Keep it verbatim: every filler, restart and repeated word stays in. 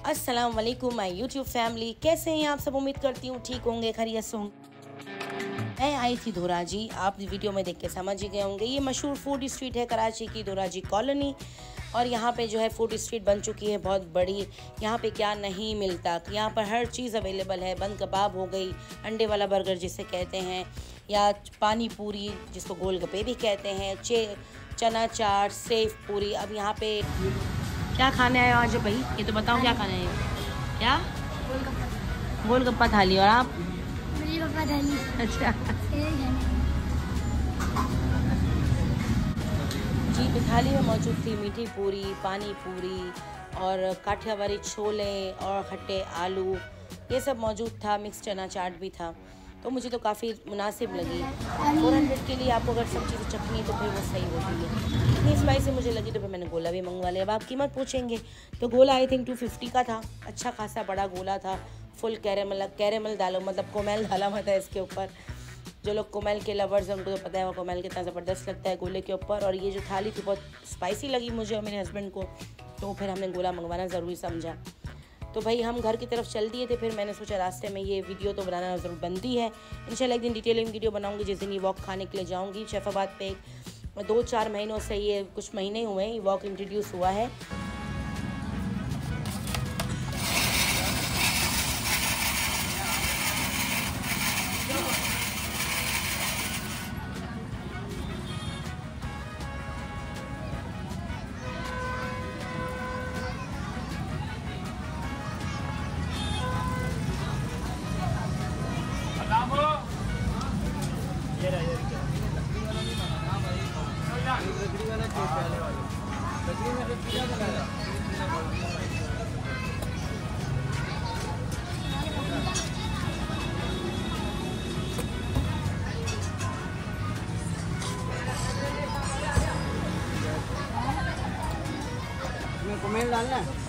अस्सलाम वालेकुम my YouTube family, कैसे हैं आप सब। उम्मीद करती हूँ ठीक होंगे, खैरियत से होंगे। मैं आई थी धोराजी, आप वीडियो में देख के समझ ही गए होंगे। ये मशहूर फूड स्ट्रीट है कराची की, धोराजी कॉलोनी। और यहाँ पे जो है फूड स्ट्रीट बन चुकी है बहुत बड़ी। यहाँ पे क्या नहीं मिलता, यहाँ पर हर चीज़ अवेलेबल है। बंद कबाब हो गई, अंडे वाला बर्गर जिसे कहते हैं, या पानी पूरी जिसको गोलगप्पे भी कहते हैं, चे चना चाट, सेव पूरी। अब यहाँ पे क्या खाने आए हो आज भाई, ये तो बताओ क्या खाने आए हो। क्या? गोलगप्पा थाली। और आप? गोलगप्पा थाली। अच्छा जी। तो थाली में मौजूद थी मीठी पूरी, पानी पूरी और काठियावाड़ी छोले और खट्टे आलू, ये सब मौजूद था। मिक्स चना चाट भी था। तो मुझे तो काफ़ी मुनासिब लगी। फोर हंड्रेड के लिए आपको अगर सब चीज़ें चखनी है तो फिर वो सही होती है। इतनी स्पाइसी मुझे लगी तो फिर मैंने गोला भी मंगवा लिया। अब आप कीमत पूछेंगे तो गोला आई थिंक टू फिफ्टी का था। अच्छा खासा बड़ा गोला था, फुल कैरेमल कैरेमल डालो, मतलब कोमेल डाला हुआ था इसके ऊपर। जो लोग कोमेल के लवर्स हैं उनको तो पता है वो कोमेल कितना ज़बरदस्त लगता है गोले के ऊपर। और ये जो थाली थी बहुत स्पाइसी लगी मुझे और मेरे हस्बैंड को, तो फिर हमने गोला मंगवाना ज़रूरी समझा। तो भाई हम घर की तरफ चल दिए थे। फिर मैंने सोचा रास्ते में ये वीडियो तो बनाना ज़रूर बनती है। इंशाल्लाह एक दिन डिटेलिंग वीडियो बनाऊंगी जिस दिन ये वॉक खाने के लिए जाऊंगी शैफाबाद पे। दो चार महीनों से, ये कुछ महीने हुए हैं ये वॉक इंट्रोड्यूस हुआ है। कोमेल डालना है।